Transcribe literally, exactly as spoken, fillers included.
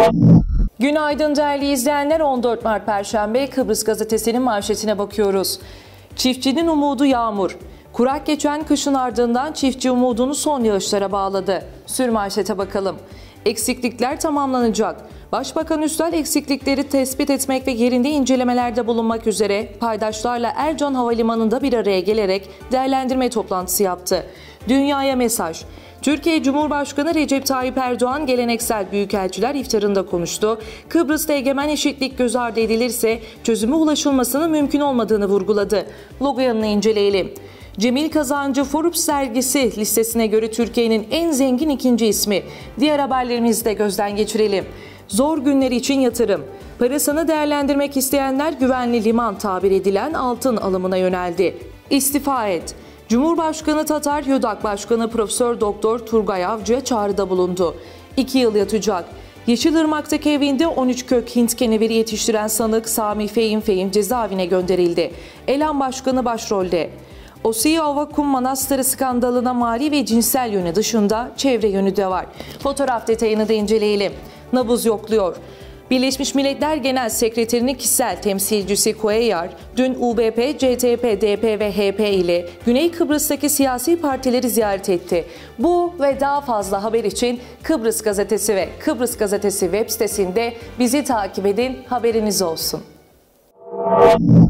Günaydın değerli izleyenler, on dört Mart Perşembe Kıbrıs Gazetesi'nin manşetine bakıyoruz. Çiftçinin umudu yağmur. Kurak geçen kışın ardından çiftçi umudunu son yağışlara bağladı. Sürmanşete bakalım. Eksiklikler tamamlanacak. Başbakan Üstel eksiklikleri tespit etmek ve yerinde incelemelerde bulunmak üzere paydaşlarla Ercan Havalimanı'nda bir araya gelerek değerlendirme toplantısı yaptı. Dünyaya mesaj. Türkiye Cumhurbaşkanı Recep Tayyip Erdoğan geleneksel büyükelçiler iftarında konuştu. Kıbrıs'ta egemen eşitlik göz ardı edilirse çözüme ulaşılmasının mümkün olmadığını vurguladı. Logo yanını inceleyelim. Cemil Kazancı Forbes dergisi listesine göre Türkiye'nin en zengin ikinci ismi. Diğer haberlerimizi de gözden geçirelim. Zor günler için yatırım. Parasını değerlendirmek isteyenler güvenli liman tabir edilen altın alımına yöneldi. İstifa et. Cumhurbaşkanı Tatar YÖDAK Başkanı Profesör Doktor Turgay Avcı'ya çağrıda bulundu. İki yıl yatacak. Yeşilırmak'taki evinde on üç kök Hint keneviri yetiştiren sanık Sami Fehim Fehim cezaevine gönderildi. Elan Başkanı başrolde. Osiye Avakum Manastırı skandalına mali ve cinsel yönü dışında çevre yönü de var. Fotoğraf detayını da inceleyelim. Nabız yokluyor. Birleşmiş Milletler Genel Sekreterinin kişisel temsilcisi Cuellar, dün U B P, C T P, D P ve H P ile Güney Kıbrıs'taki siyasi partileri ziyaret etti. Bu ve daha fazla haber için Kıbrıs Gazetesi ve Kıbrıs Gazetesi web sitesinde bizi takip edin, haberiniz olsun.